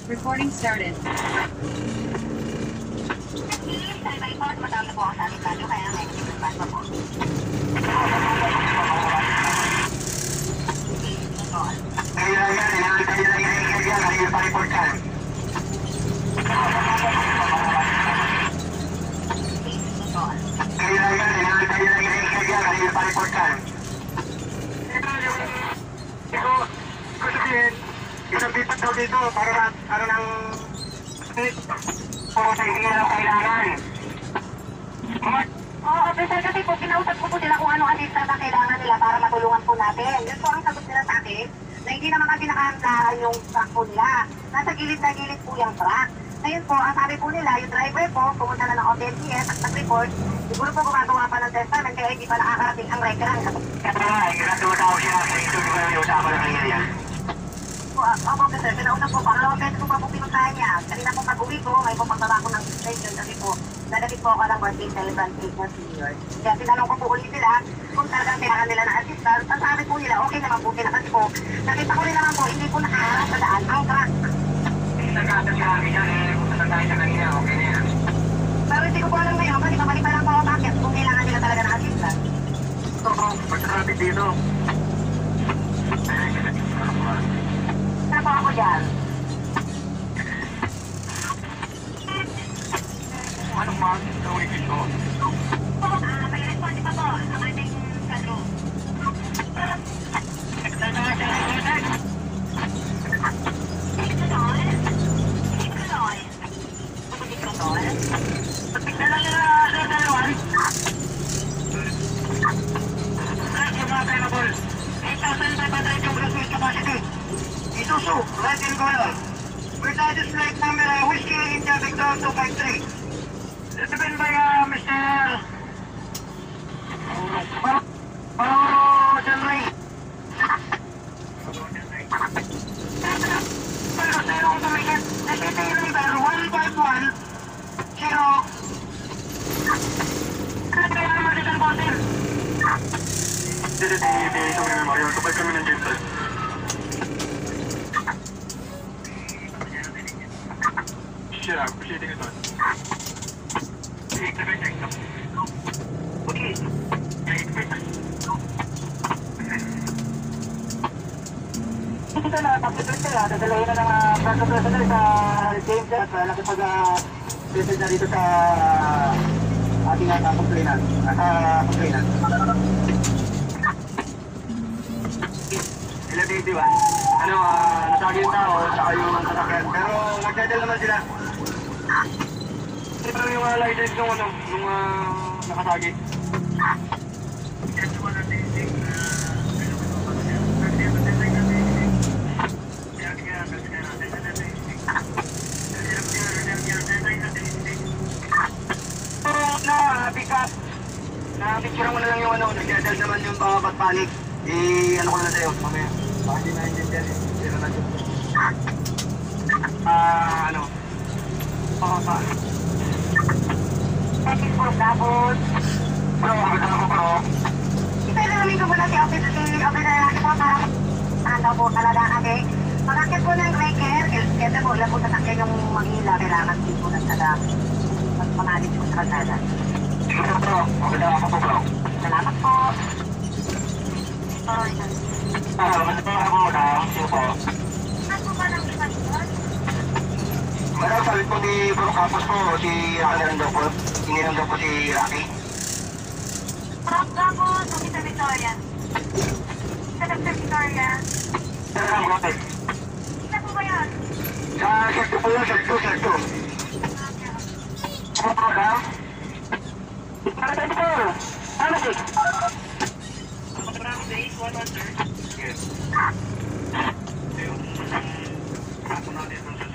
Recording started. Madami po ang sabi tayo, kaya may expense pa po. Kaya pa-report ka. Kaya pa-report ka. Ito, gusto sabihin, isang bipat daw dito para ano ng para sa hindi na kailangan. Oo, officer, kasi po, kinausap ko po sila kung ano assistance na kailangan nila para matulungan po natin. Yun po ang sagot nila sa akin, na hindi naman kasi nakahandaran yung truck po nila. Nasa gilid na gilid po yung truck. Ngayon po, ang sabi po nila, yung driver po, pumunta na ng OPLCS at nag-report, siguro po gumagawa pa ng testament kaya hindi pa nakakarating ang record. Kaya nga, natuwa siya sa ito, di ba yung usapan na kanya niya? Opo, sir, pinausap po, pangalawang beses ko pa po pinuntahan niya. Kanina po pag-uwi ko, may pumagbaba ko ng station kasi po, nagapit po ako ng birthday celebrant na senior. Kaya tinanong ko po ulit sila kung talagang kailangan nila ng assistance. Ang sabi po nila, okay naman po sila kasi po, nakita ko rin naman po, hindi po nakaharap sa daan ang truck. Nagkata siya akin yan eh, kung saan tayo sa kanina, okay na yan. Pero hindi ko po alam ngayon kasi pabalik pa lang po ako bakit kung kailangan nila talaga ng assistance. Ito po, pag-traffic dito. Saan po ako dyan? Anong mga gawin dito? May response pa po. Ang ating kadro. Isuzu, red in color. With license plate number Whiskey India Victor 253. Driven by Mr. Paolo Delray. Pero zero tumikit. SCP number 151 0. Kaya naman si San Martin. Dito kami ng Mario. Kapag kami ng James. Shit out. Proceeding is on. Okay. Ito na, tapos sila, dadalahin na ng Franco President sa James at nakipag-visit na dito sa ating complainant. Sila 21. Nasagi yung tao, saka yung sasakyan. Pero nagdadal naman sila. Ito yung license nung nakasagi. Pick up. Na-picture mo na lang yung nagdadal naman yung pagpanik. Ano ko na sa'yo, mamaya. Baka hindi na-intindihan eh. Sino na dyan. Thank you for tapos. Bro, ako bro. Ipailamin ko muna si Officer Laki po para daw po talaga kasi pagkakit po ng breaker, kaya po ilan po sasakyan yung mag-hila, kailangan din po nagtaga magpamalit po sa kalsada. Sige po bro, okay lang ako po bro. Salamat po. Mas po ako muna, sige po. Ano ba ng ipan? Madam, sabi po ni Bro Campos po, si Rocky daw po. Inilang daw po si Rocky. Bro Campos, Officer Victoria. Officer Victoria. Saan ang hotel? Saan po ba yan? Sa Secto po yun, Secto. Ano po ba? Para tayo po. Ano po? Bravo Base, 1-1 sir. Yes. Ayun. Ako na dito sa